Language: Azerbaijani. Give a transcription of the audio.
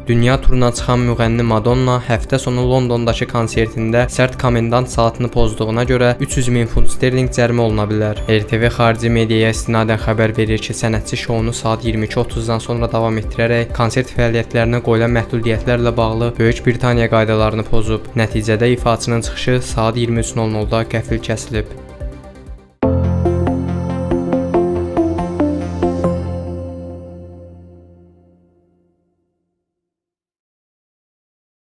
Dünya turuna çıxan müğənni Madonna həftə sonu Londondakı konsertində sərt komendant saatını pozduğuna görə 300 min funt sterling cərimə oluna bilər. RTV xarici mediaya istinadən xəbər verir ki, sənətçi şounu saat 22:30-dan sonra davam etdirərək konsert fəaliyyətlərinə qoyulan məhdudiyyətlərlə bağlı Böyük Britaniya qaydalarını pozub. Nəticədə ifaçının çıxışı saat 23:00-da qəfil kəsilib.